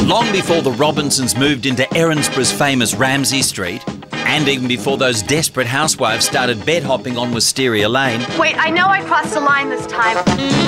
Long before the Robinsons moved into Erinsborough's famous Ramsay Street, and even before those desperate housewives started bed hopping on Wisteria Lane... Wait, I know I crossed the line this time.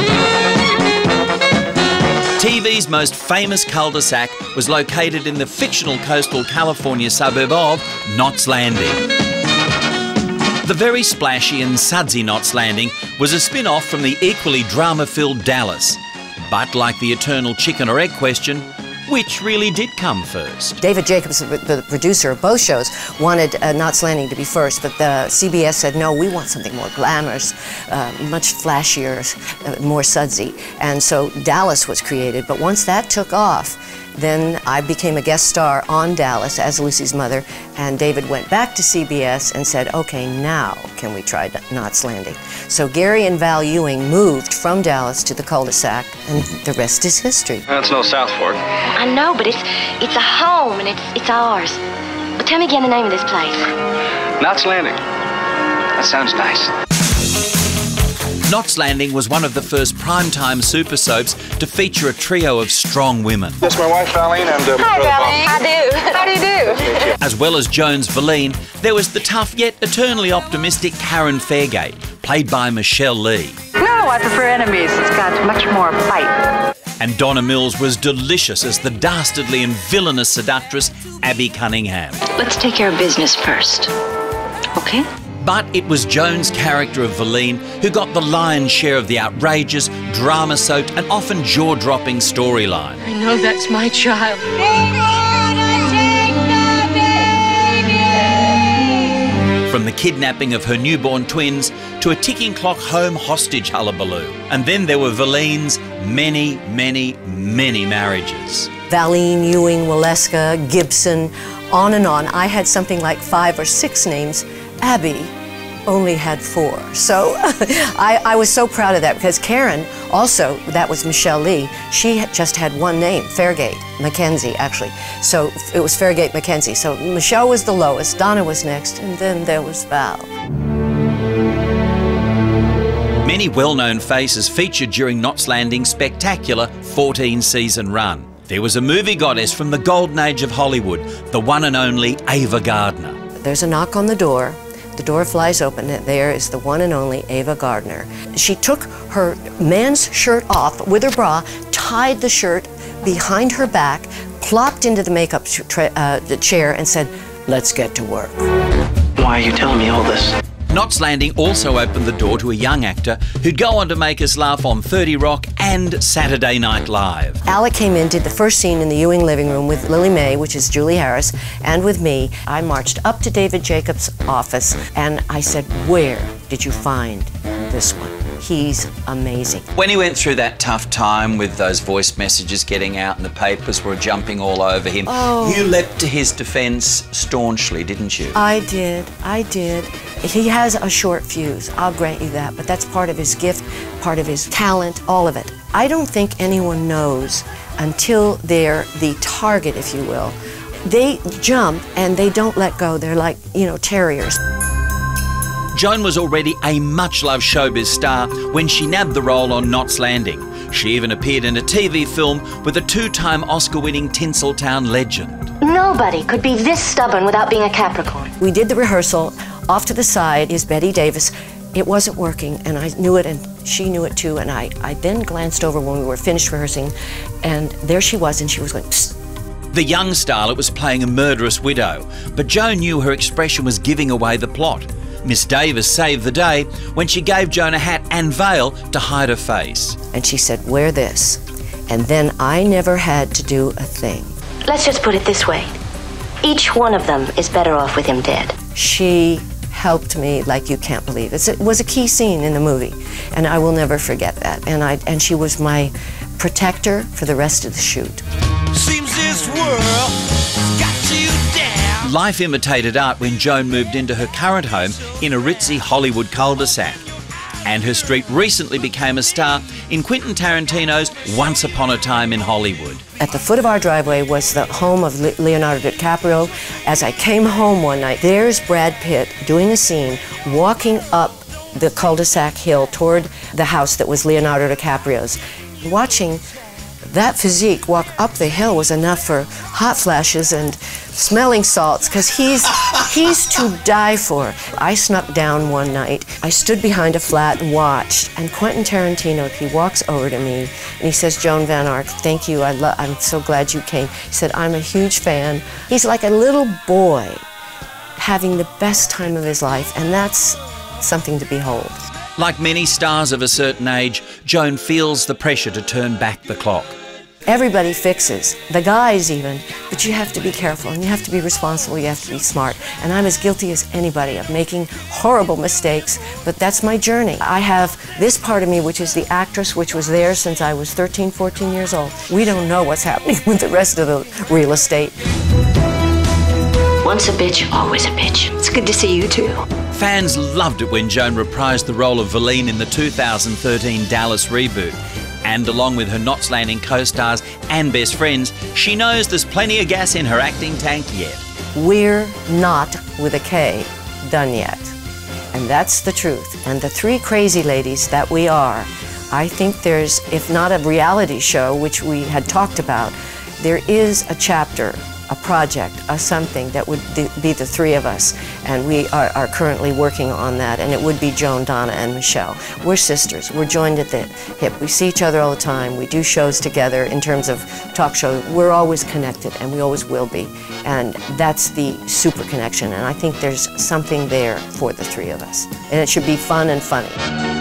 TV's most famous cul-de-sac was located in the fictional coastal California suburb of Knots Landing. The very splashy and sudsy Knots Landing was a spin-off from the equally drama-filled Dallas. But like the eternal chicken or egg question, which really did come first? David Jacobs, the producer of both shows, wanted Knots Landing to be first, but the CBS said, no, we want something more glamorous, much flashier, more sudsy. And so Dallas was created, but once that took off, then I became a guest star on Dallas as Lucy's mother, and David went back to CBS and said, okay, now can we try Knots Landing? So Gary and Val Ewing moved from Dallas to the cul-de-sac, and the rest is history. That's no South Fork. I know, but it's a home, and it's ours. But tell me again the name of this place. Knots Landing. That sounds nice. Knots Landing was one of the first primetime super soaps to feature a trio of strong women. That's my wife, Valene, and... Hi, Valene. How do you do? As well as Joan's Valene, there was the tough yet eternally optimistic Karen Fairgate, played by Michelle Lee. No, I prefer Enemies. It's got much more bite. And Donna Mills was delicious as the dastardly and villainous seductress Abby Cunningham. Let's take care of business first, okay? But it was Joan's character of Valene who got the lion's share of the outrageous, drama-soaked and often jaw-dropping storyline. I know that's my child. From the kidnapping of her newborn twins to a ticking clock home hostage hullabaloo. And then there were Valene's many, many, many marriages. Valene, Ewing, Waleska, Gibson, on and on. I had something like 5 or 6 names. Abby only had 4. So I was so proud of that, because Karen also, that was Michelle Lee, she just had one name, Fairgate Mackenzie, actually. So it was Fairgate Mackenzie. So Michelle was the lowest, Donna was next, and then there was Val. Many well-known faces featured during Knots Landing's spectacular 14-season run. There was a movie goddess from the golden age of Hollywood, the one and only Ava Gardner. There's a knock on the door. The door flies open, and there is the one and only Ava Gardner. She took her man's shirt off with her bra, tied the shirt behind her back, plopped into the makeup chair, and said, let's get to work. Why are you telling me all this? Knots Landing also opened the door to a young actor who'd go on to make us laugh on 30 Rock and Saturday Night Live. Alec came in, did the first scene in the Ewing living room with Lily Mae, which is Julie Harris, and with me. I marched up to David Jacobs' office and I said, where did you find this one? He's amazing. When he went through that tough time with those voice messages getting out and the papers were jumping all over him, you leapt to his defence staunchly, didn't you? I did. He has a short fuse, I'll grant you that, but that's part of his gift, part of his talent, all of it. I don't think anyone knows until they're the target, if you will. They jump and they don't let go. They're like, you know, terriers. Joan was already a much-loved showbiz star when she nabbed the role on Knots Landing. She even appeared in a TV film with a 2-time Oscar-winning Tinseltown legend. Nobody could be this stubborn without being a Capricorn. We did the rehearsal. Off to the side is Betty Davis. It wasn't working, and I knew it, and she knew it too, and I then glanced over when we were finished rehearsing, and there she was, and she was going, psst. The young starlet was playing a murderous widow, but Joan knew her expression was giving away the plot. Miss Davis saved the day when she gave Joan a hat and veil to hide her face. And she said, wear this. And then I never had to do a thing. Let's just put it this way. Each one of them is better off with him dead. She helped me like you can't believe. It was a key scene in the movie, and I will never forget that. And she was my protector for the rest of the shoot. Seems this world's got you down. Life imitated art when Joan moved into her current home in a ritzy Hollywood cul-de-sac. And her street recently became a star in Quentin Tarantino's Once Upon a Time in Hollywood. At the foot of our driveway was the home of Leonardo DiCaprio. As I came home one night, there's Brad Pitt doing a scene, walking up the cul-de-sac hill toward the house that was Leonardo DiCaprio's. Watching that physique walk up the hill was enough for hot flashes and smelling salts, because he's to die for. I snuck down one night. I stood behind a flat and watched, and Quentin Tarantino, he walks over to me and he says, "Joan Van Ark, thank you, I'm so glad you came." He said, "I'm a huge fan." He's like a little boy having the best time of his life, and that's something to behold. Like many stars of a certain age, Joan feels the pressure to turn back the clock. Everybody fixes, the guys even, but you have to be careful and you have to be responsible, you have to be smart. And I'm as guilty as anybody of making horrible mistakes, but that's my journey. I have this part of me, which is the actress, which was there since I was 13, 14 years old. We don't know what's happening with the rest of the real estate. Once a bitch, always a bitch. It's good to see you too. Fans loved it when Joan reprised the role of Valene in the 2013 Dallas reboot. And along with her Knots Landing co-stars and best friends, she knows there's plenty of gas in her acting tank yet. We're not, with a K, done yet. And that's the truth. And the three crazy ladies that we are, I think there's, if not a reality show, which we had talked about, there is a chapter, a project, a something that would be the three of us, and we are currently working on that, and it would be Joan, Donna, and Michelle. We're sisters. We're joined at the hip. We see each other all the time. We do shows together in terms of talk shows. We're always connected, and we always will be, and that's the super connection, and I think there's something there for the three of us, and it should be fun and funny.